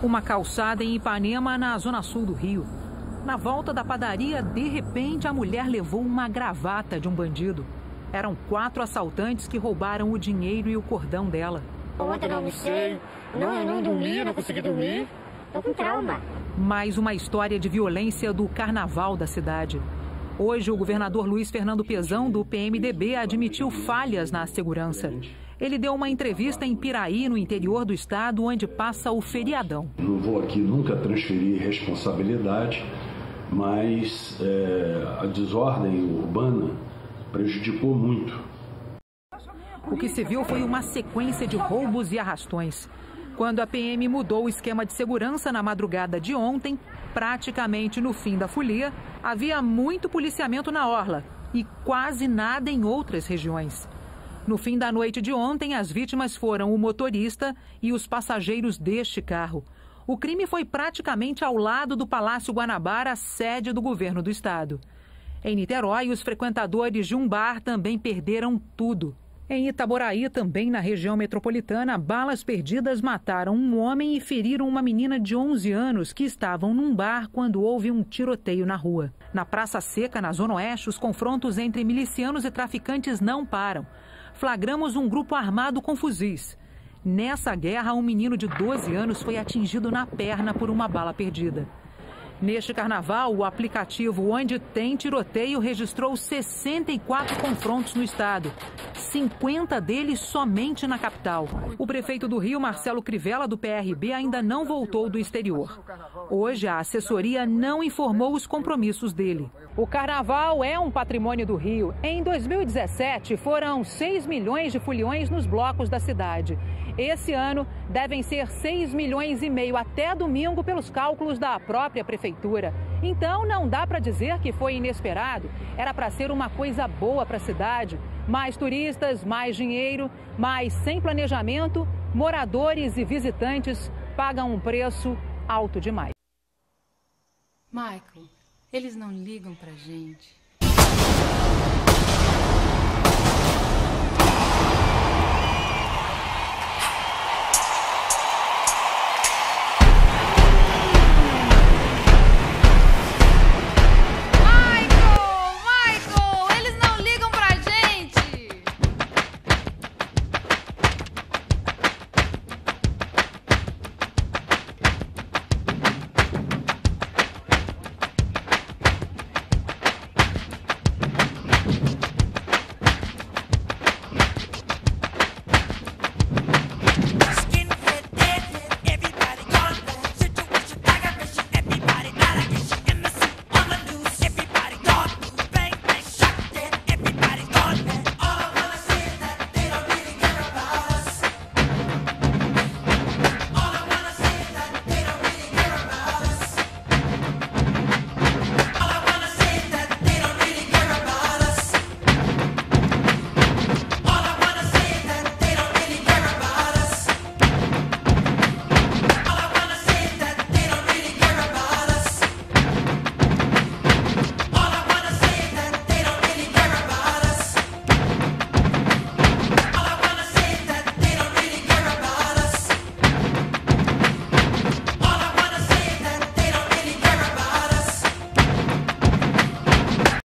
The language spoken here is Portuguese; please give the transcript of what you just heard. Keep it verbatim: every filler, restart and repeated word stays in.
Uma calçada em Ipanema, na zona sul do Rio. Na volta da padaria, de repente, a mulher levou uma gravata de um bandido. Eram quatro assaltantes que roubaram o dinheiro e o cordão dela. Ontem não almocei, não, eu não dormi, não consegui dormir. Tô com trauma. Mais uma história de violência do carnaval da cidade. Hoje, o governador Luiz Fernando Pezão, do P M D B, admitiu falhas na segurança. Ele deu uma entrevista em Piraí, no interior do estado, onde passa o feriadão. Não vou aqui nunca transferir responsabilidade, mas é, a desordem urbana prejudicou muito. O que se viu foi uma sequência de roubos e arrastões. Quando a P M mudou o esquema de segurança na madrugada de ontem, praticamente no fim da folia, havia muito policiamento na orla e quase nada em outras regiões. No fim da noite de ontem, as vítimas foram o motorista e os passageiros deste carro. O crime foi praticamente ao lado do Palácio Guanabara, sede do governo do estado. Em Niterói, os frequentadores de um bar também perderam tudo. Em Itaboraí, também na região metropolitana, balas perdidas mataram um homem e feriram uma menina de onze anos que estavam num bar quando houve um tiroteio na rua. Na Praça Seca, na Zona Oeste, os confrontos entre milicianos e traficantes não param. Flagramos um grupo armado com fuzis. Nessa guerra, um menino de doze anos foi atingido na perna por uma bala perdida. Neste carnaval, o aplicativo Onde Tem Tiroteio registrou sessenta e quatro confrontos no estado, cinquenta deles somente na capital. O prefeito do Rio, Marcelo Crivella, do P R B, ainda não voltou do exterior. Hoje, a assessoria não informou os compromissos dele. O carnaval é um patrimônio do Rio. Em dois mil e dezessete, foram seis milhões de foliões nos blocos da cidade. Esse ano, devem ser seis milhões e meio até domingo pelos cálculos da própria prefeitura. Então, não dá para dizer que foi inesperado. Era para ser uma coisa boa para a cidade. Mais turistas, mais dinheiro, mas sem planejamento, moradores e visitantes pagam um preço alto demais. Michael, eles não ligam pra gente.